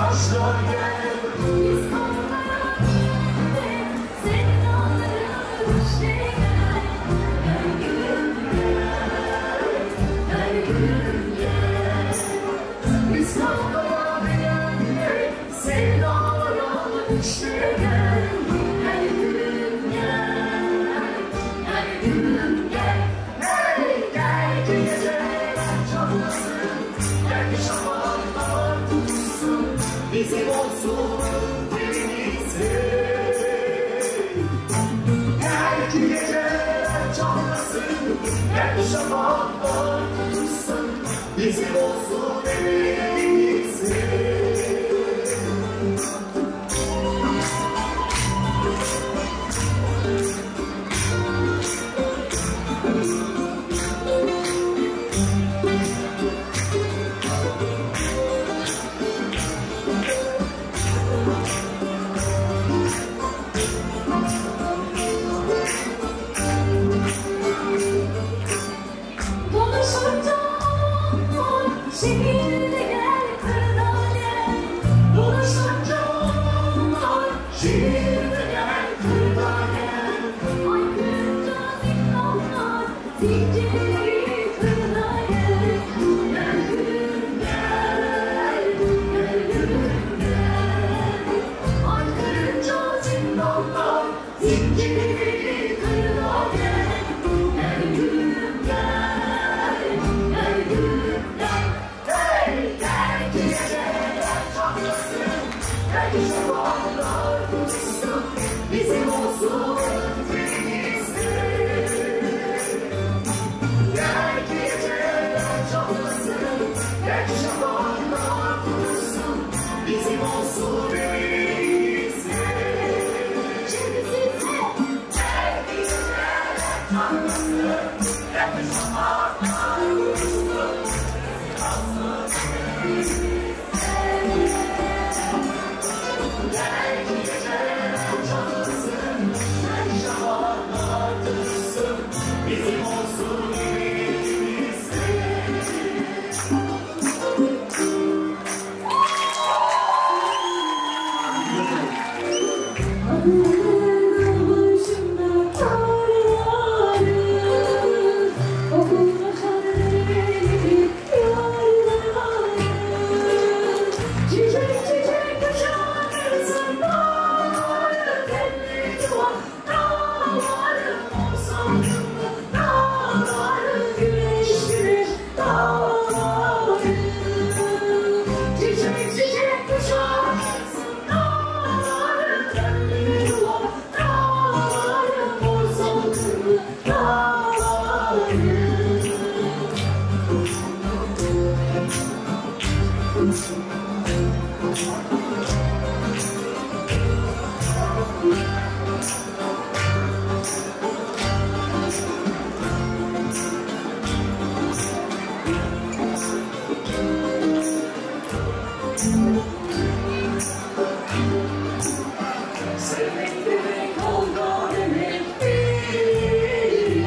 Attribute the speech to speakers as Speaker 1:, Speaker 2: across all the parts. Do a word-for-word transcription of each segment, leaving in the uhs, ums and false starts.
Speaker 1: taşlar gel.
Speaker 2: Biz onlara birlikte senin ağlarına düşecek. Her gün gel, her gün gel. Biz onlara birlikte senin ağlarına düşecek. Her gün gel, her gün gel. Hey gel ki geceler çalmasın, gel ki şamanlar tutuşsun, bizim olsun evimizde. Gel ki geceler çalmasın, gel ki şamanlar tutuşsun, bizim olsun evimizde. Şehirde gel, kırda gel.
Speaker 1: Dolaşınca onlar, şehirde gel, kırda gel.
Speaker 2: Aykırınca zindanlar, zincirleri kırda gel.
Speaker 1: Gel gülüm gel, gel gülüm gel.
Speaker 2: Aykırınca
Speaker 1: Zindanlar, zincirleri kırda gel.
Speaker 2: gel gülüm gel, gel gülüm gel.
Speaker 1: Hey gel ki geceler çalmasın, gel ki şamanlar tutuşsun, bizim olsun evimizde. Gel ki geceler çalmasın, gel ki şamanlar tutuşsun, bizim olsun evimizde.
Speaker 2: Şimdi size
Speaker 1: Gel ki geceler çalmasın, gel ki şamanlar tutuşsun, bizim olsun evimizde. Gel ki geceler çalmasın, gel ki şamanlar tutuşsun, bizim olsun evimizde.
Speaker 2: adının başında tarlaları, okulda şarkıları, yarları. Çiçek çiçek kuşanırsın dağları, telli tuvan dağları, olsun dağları, güneş güneş dağları. Çiçek çiçek kuşanırsın dağları, telli tuvan dağları, olsun dağları.
Speaker 1: Sevmek demek kavga demek değil.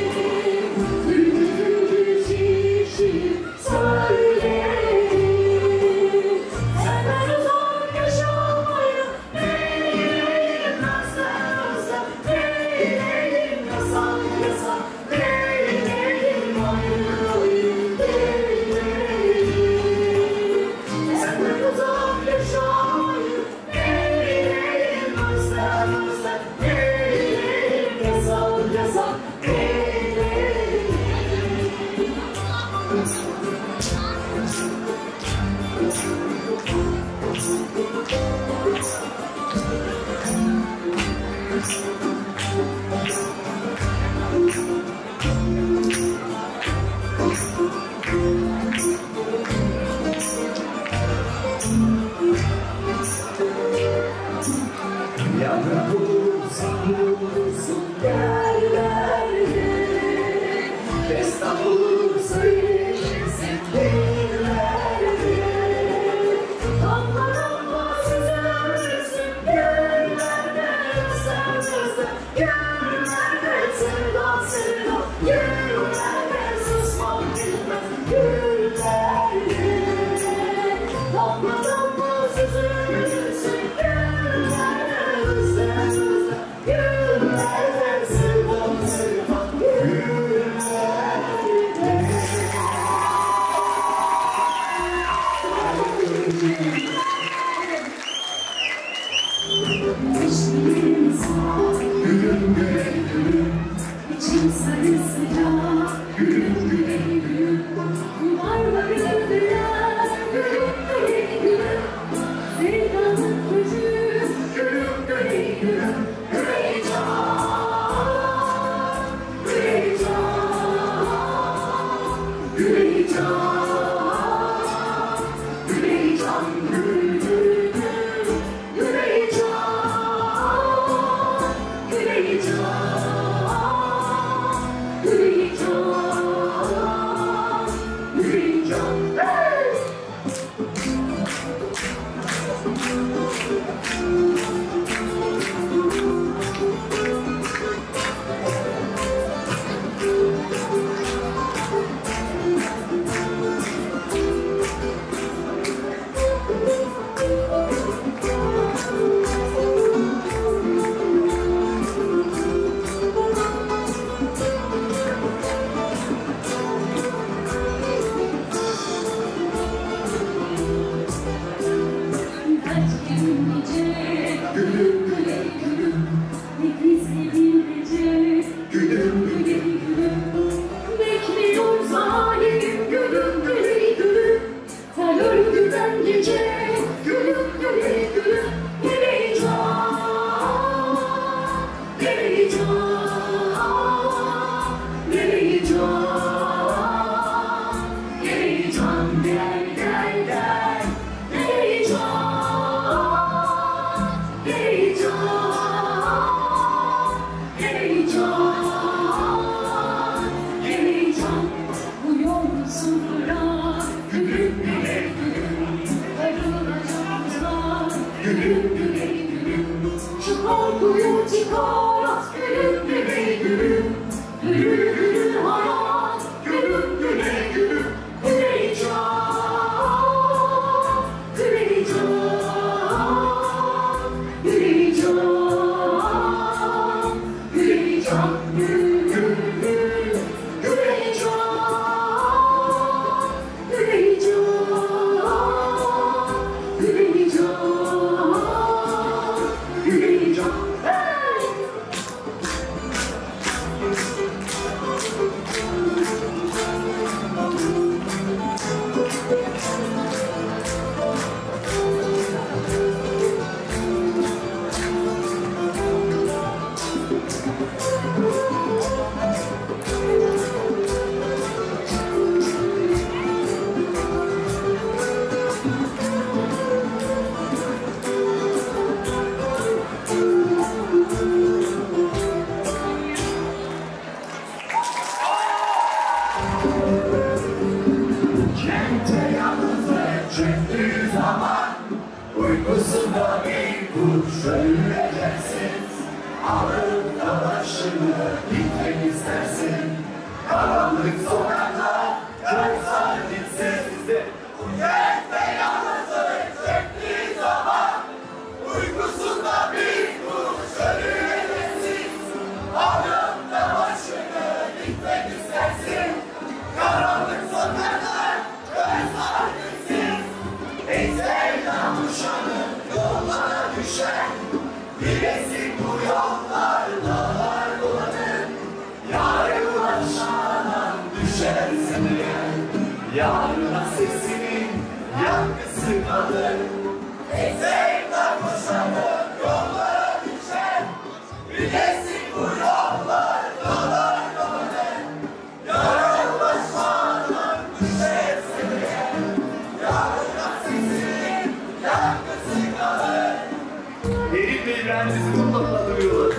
Speaker 2: Gülgül şiir şiir söyleyelim. Senden uzak kaç gülmeyecek. Gülüm gülüm gülüm, ne gizli bir gece. Gülüm gülüm gülüm, bekliyor zalim. Gülüm gülüm gülüm, ter örgüden gece. Gülüm gülüm gülüm, geleceğim, geleceğim, geleceğim, geleceğim, gel gel gel, geleceğim, geleceğim, geleceğim, geleceğim. Bu yol sıfıra, gülüm gülüm gülüm, darılacak kızlar. Gülüm gülüm gülüm, şu korkuyu çıkar at. Gülüm gülüm gülüm, gülüm gülüm hayat. Gülüm gülüm gülüm, güleceğim, güleceğim, güleceğim, güleceğim, gül gül gül, güleceğim, güleceğim, güleceğim, güleceğim. Hey!
Speaker 1: Kente yalnızlık çöktüğü zaman uykusunda bir kuş öleceksin. Alıp da başını gitmek istersin. Karanlık sokakta köy sakinsiz. Kente yalnızlık çöktüğü zaman uykusunda bir kuş öleceksin. Alıp da başını gitmek istersin. Karanlık sokaklar köy sakinsiz. Ey Sevda uşağın yollara düşer. Bilesin bu yollar dağlar dolanır. Yâre ulaşmadan düşersin eğer. Yarına sesinin yankısı kalır. Ey Sevda uşağın yollara düşer. Bilesin bu yollar dağlar dolanır. Yâre ulaşmadan düşersin eğer. Yarına sesinin yankısı kalır. Elif ve İbrahim sizi mutlaka duyuyorlar.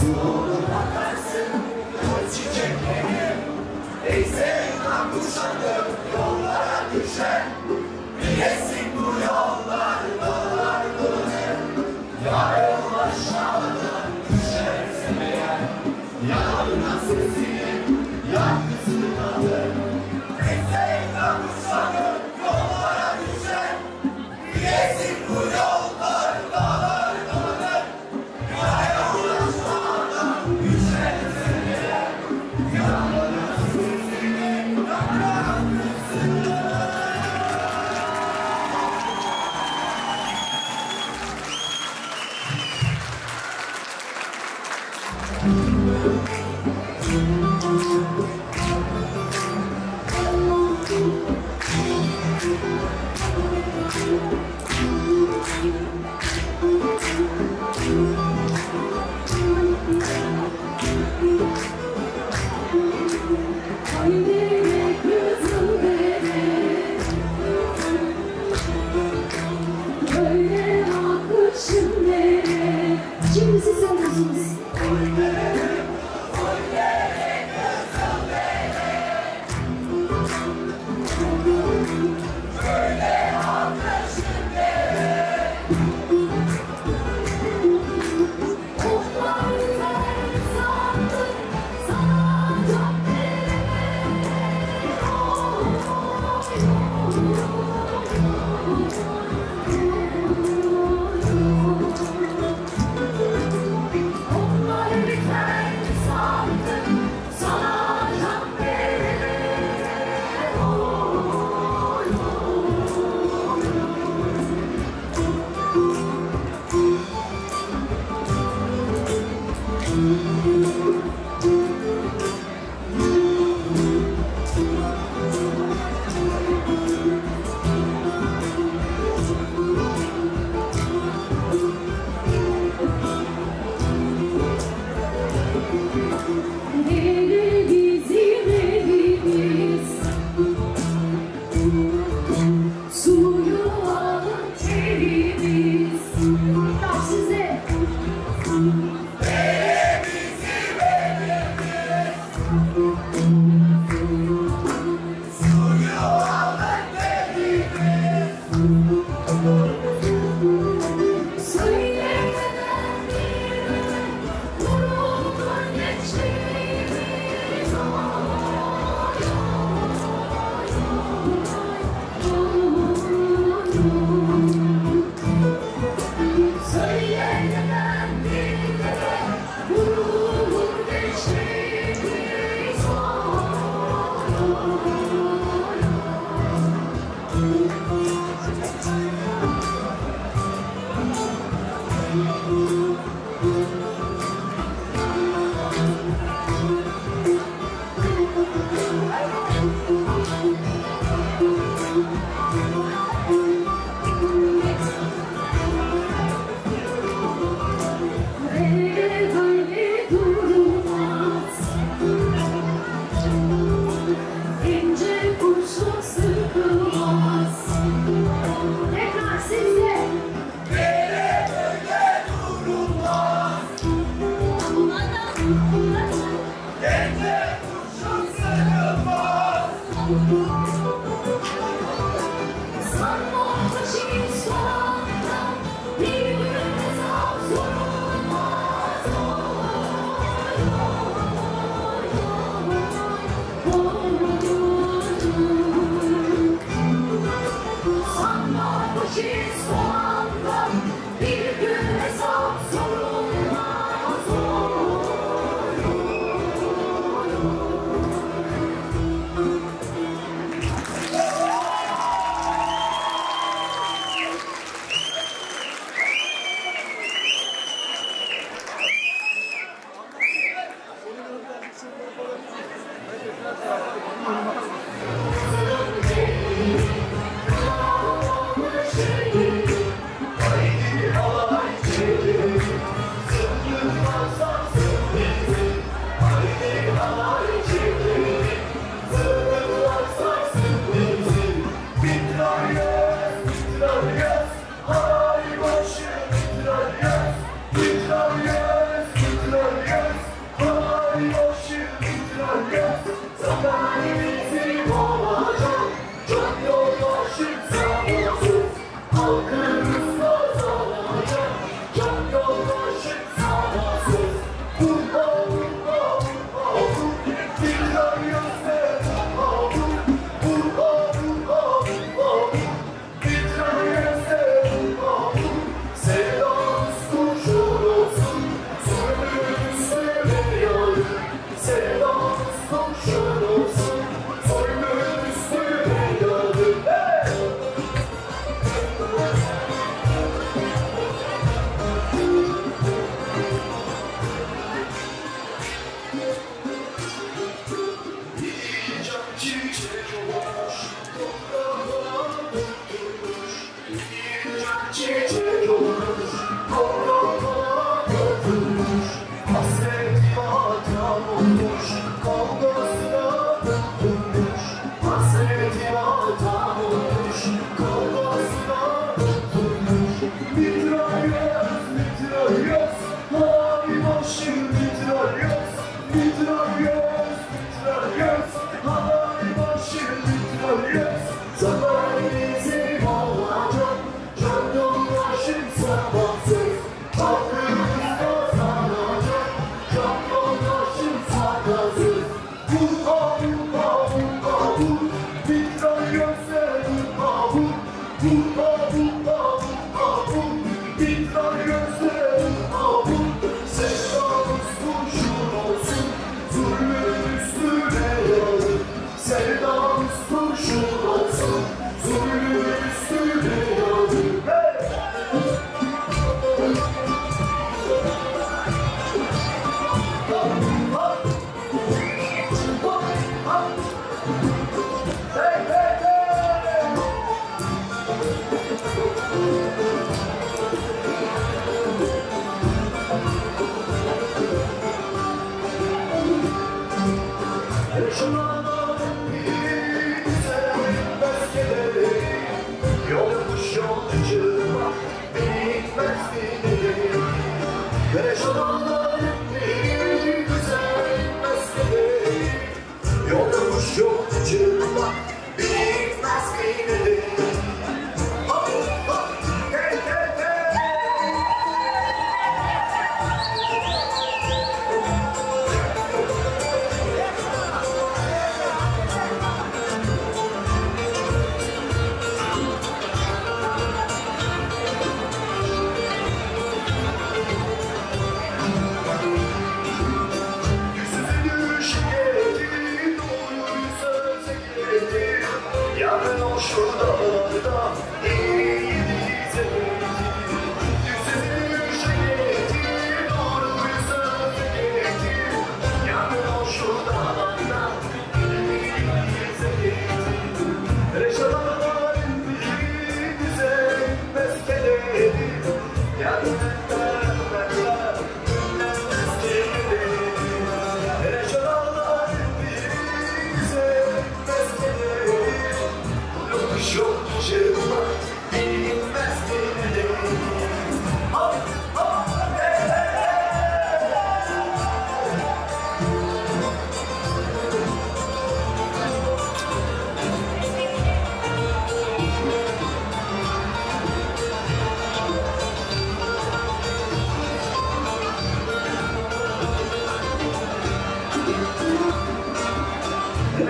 Speaker 1: olur bakarsın o çiçekleri. Neyse kuşanır yollara düşer. Bilesin bu yollar dağlar döner. Yarın aşağıdan düşersen eğer, yarına sesini yankısını alır. Neyse kuşanır yollara düşer. Bilesin bu yollar dağlar döner. Yarın aşağıdan düşersen eğer, yarına sesini yankısını alır.
Speaker 2: Haydere kızıl dere, böyle akışın dere. Şimdi siz söylüyorsunuz. Nere bizim evimiz, suyu alın terimiz. Tam size.
Speaker 1: Nere bizim evimiz, suyu alın terimiz.
Speaker 2: Söylemeden bilmeden vurulur gençliğimiz. Söylemeden bilmeden vurulur gençliğimiz. Böyle böyle durmaz, ince kurşun sıkılmaz. Tekrar sizle.
Speaker 1: Nere böyle durulmaz, gece kurşun sıkılmaz.
Speaker 2: Sanma faşistlerden bir gün hesap sorulmaz. Sanma faşistlerden bir gün hesap sorulmaz.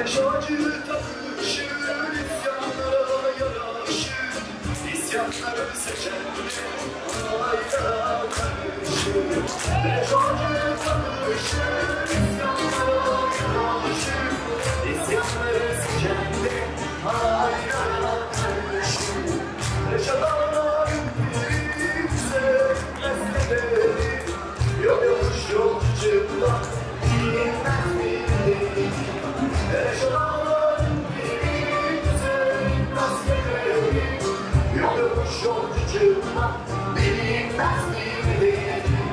Speaker 3: Barış ağacı takışır, isyanlara yaraşır. İsyanları seçenler aylara karışır. Barış ağacı takışır, isyanlara yaraşır. İsyanları seçenler aylara karışır. Reşat Ağa'nın biri güzel mesleleri. Yok yokuş yolculuğa bilinmez miydi? Reşat Ağa'nın biri güzel mesleleri. Yok yokuş yolculuğa bilinmez miydi?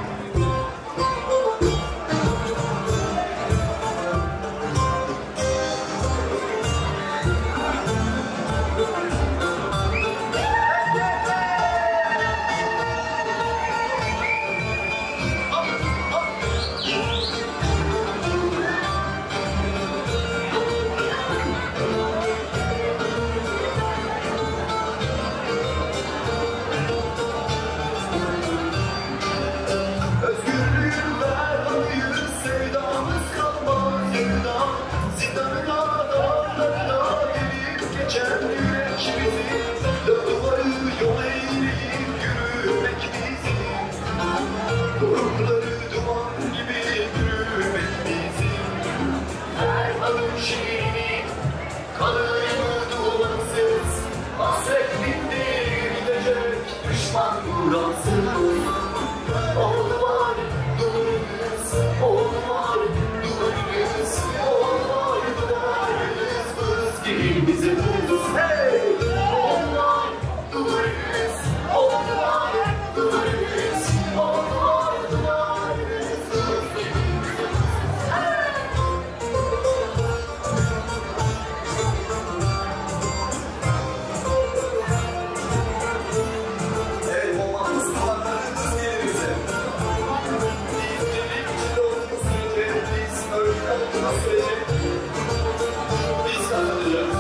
Speaker 3: Özgürlüğün ver hayır, sevdamız kalmaz yarıda. Zindanın adamlarına gelip geçen yürek bizim. Dört duvarı yol eğleyip yürümek bizim. Dorukları duman gibi yürümek bizim. Her adım şiirini kalır mı dumansız. Hasret bitti gidecek düşman vuransız. Oğlu var, duvarınız, oğlu var, duvarınız, oğlu var, duvarınız, kız gelin bize kız. Hey! Oğlu var, duvarınız, oğlu var, duvarınız, oğlu var, duvarınız, kız gelin bize kız. Hey! Hey, olmaz, duvarlarınız gelin bize. Biz delik içinde olduğumuz sürece, biz öyle olduğumuz sürece, biz kazanacağız.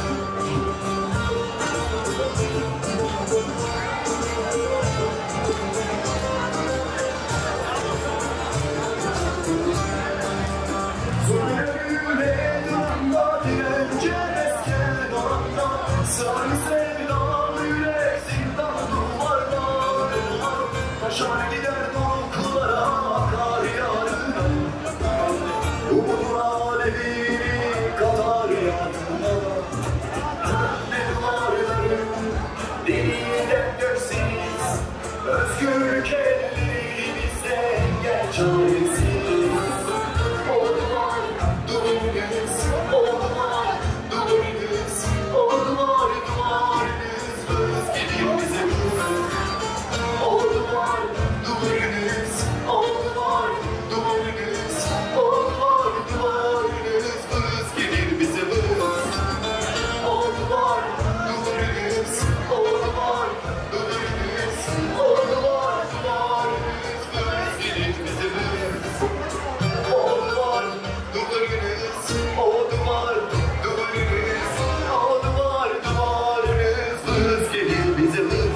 Speaker 3: Zulmüne duranla dirence mesken olanla, sarı sevdalı yürek zindan duvarlar. Taşar gider doruklara, akar yarına. Umudun alevini katar yanına. Ne duvarların deliğinden görseniz, özgürlük ellerimizde engel çaresiz. Oğlu var, duvarınız, oğlu var, duvarınız, oğlu var, duvarınız, kız gelin bize kız. Oğlu var, duvarınız, oğlu var, duvarınız, oğlu var, duvarınız, kız gelir bize kız. Oğlu var, duvarınız, oğlu var, duvarınız, oğlu var, duvarınız, kız gelir bize kız. Oğlu var, duvarınız, oğlu var, duvarınız, oğlu var, duvarınız, kız gelir bize kız.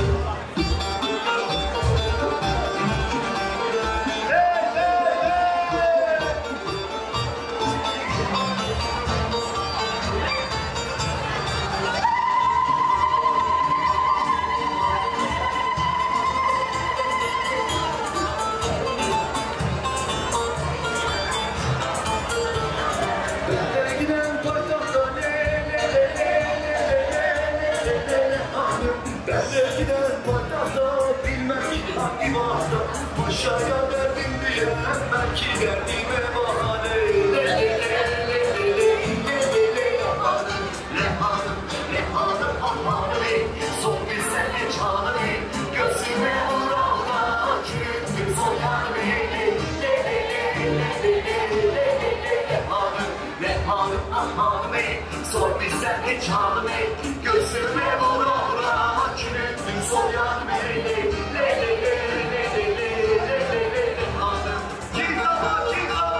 Speaker 3: Benlere giden paytahta le le le le le le le le le hanım. Benlere giden paytahta bilmem ki hangi varsa. Paşaya derdim diye belki derdime bahane. Le le le le le le le le le hanım. Le hanım, le hanım hanım. Son bir sene çağırı. Gözüme vura vura çürüttüm son yanımı. Le le le le le le le le hanım. Ne hanım ah hanım ey, sor bizden hiç hanım ey. Gözüme vura vura çürüttüm son yanım ey. Le le le le le le le le le le hanım. Kika kika.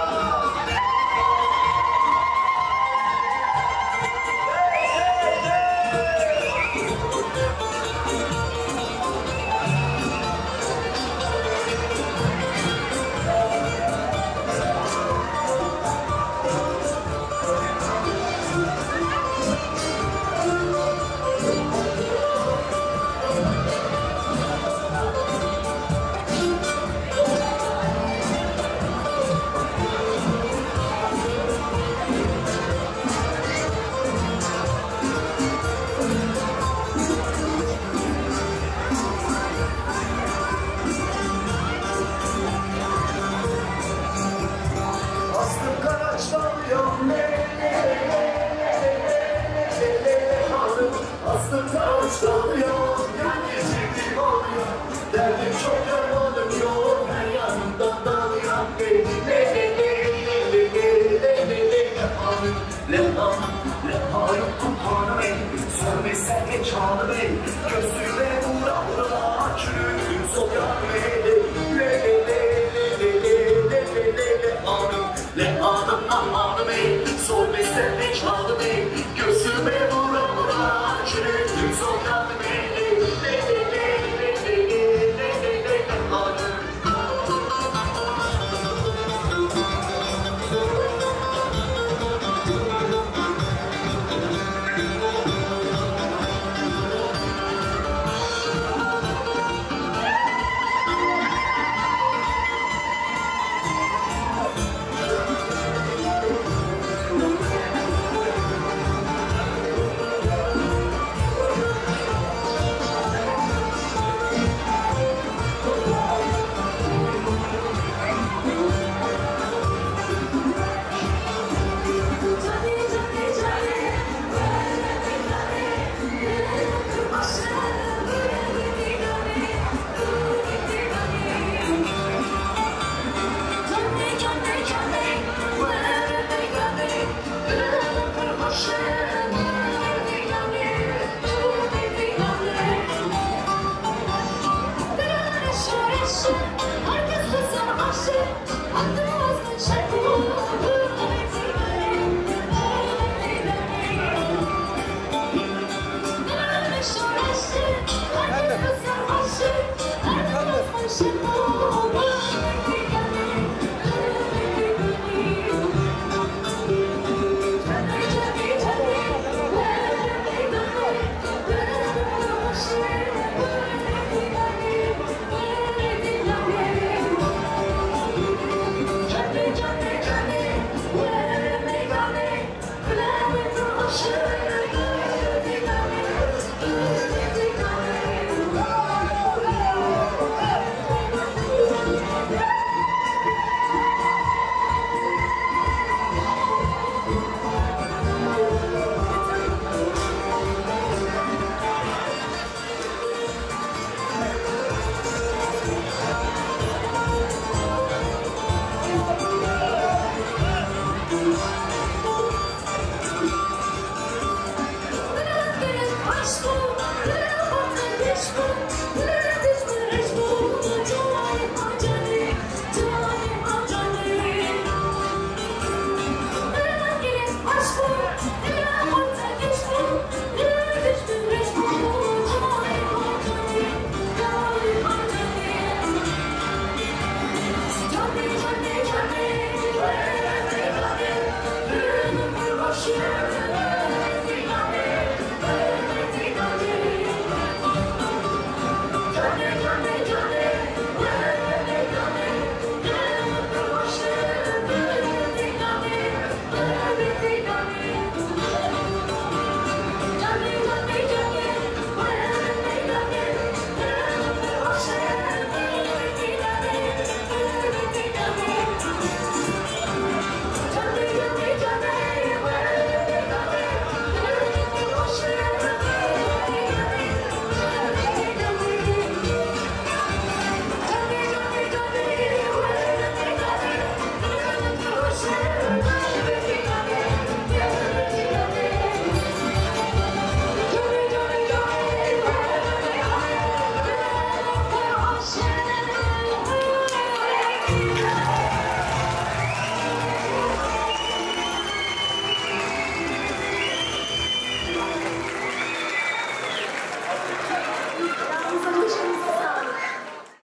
Speaker 3: yastıkta uçlanıyor. Yani sevdiğim oluyor. Derdim çok dermanım yok. Her yanımdan dağılıyor. Le le le le le le le le le hanım, le hanım, le hanım hanım ey. Sönmesen geç hanım ey. Gözüme vura vura çürüdüm sol yanım ey. Le le le le le le le le le hanım, le hanım hanım ey. Sönmesen geç hanım ey. Gözüme